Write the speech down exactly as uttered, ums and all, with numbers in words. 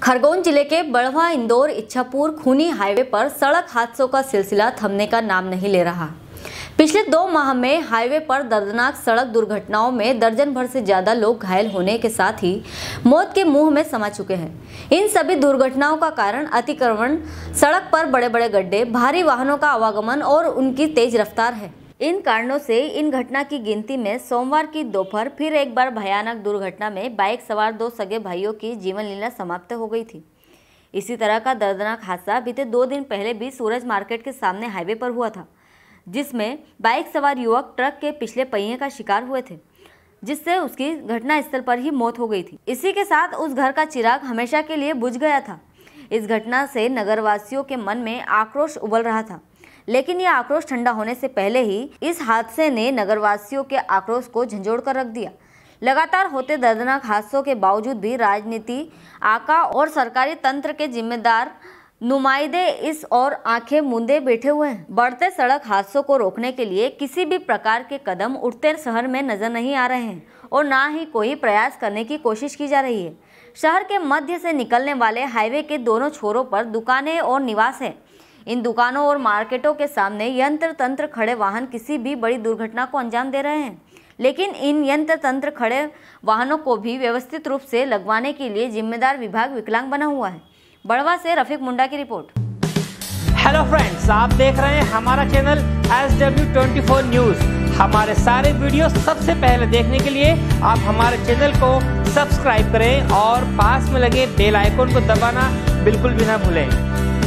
खरगोन जिले के बड़वा इंदौर इच्छापुर खूनी हाईवे पर सड़क हादसों का सिलसिला थमने का नाम नहीं ले रहा। पिछले दो माह में हाईवे पर दर्दनाक सड़क दुर्घटनाओं में दर्जन भर से ज्यादा लोग घायल होने के साथ ही मौत के मुंह में समा चुके हैं। इन सभी दुर्घटनाओं का कारण अतिक्रमण, सड़क पर बड़े बड़े गड्ढे, भारी वाहनों का आवागमन और उनकी तेज रफ्तार है। इन कारणों से इन घटना की गिनती में सोमवार की दोपहर फिर एक बार भयानक दुर्घटना में बाइक सवार दो सगे भाइयों की जीवन लीला समाप्त हो गई थी। इसी तरह का दर्दनाक हादसा बीते दो दिन पहले भी सूरज मार्केट के सामने हाईवे पर हुआ था, जिसमें बाइक सवार युवक ट्रक के पिछले पहिए का शिकार हुए थे, जिससे उसकी घटनास्थल पर ही मौत हो गई थी। इसी के साथ उस घर का चिराग हमेशा के लिए बुझ गया था। इस घटना से नगरवासियों के मन में आक्रोश उबल रहा था, लेकिन यह आक्रोश ठंडा होने से पहले ही इस हादसे ने नगरवासियों के आक्रोश को झंझोड़ कर रख दिया। लगातार होते दर्दनाक हादसों के बावजूद भी राजनीति, आका और सरकारी तंत्र के जिम्मेदार नुमाइंदे इस और आंखें मूंदे बैठे हुए हैं। बढ़ते सड़क हादसों को रोकने के लिए किसी भी प्रकार के कदम उठते शहर में नजर नहीं आ रहे हैं और ना ही कोई प्रयास करने की कोशिश की जा रही है। शहर के मध्य से निकलने वाले हाईवे के दोनों छोरों पर दुकानें और निवास है। इन दुकानों और मार्केटों के सामने यंत्र तंत्र खड़े वाहन किसी भी बड़ी दुर्घटना को अंजाम दे रहे हैं, लेकिन इन यंत्र तंत्र खड़े वाहनों को भी व्यवस्थित रूप से लगवाने के लिए जिम्मेदार विभाग विकलांग बना हुआ है। बड़वा से रफीक मुंडा की रिपोर्ट। हेलो फ्रेंड्स, आप देख रहे हैं हमारा channel S W twenty four news. हमारे सारे वीडियो सबसे पहले देखने के लिए आप हमारे चैनल को सब्सक्राइब करें और पास में लगे बेल आइकन को दबाना बिल्कुल भी ना भूलें।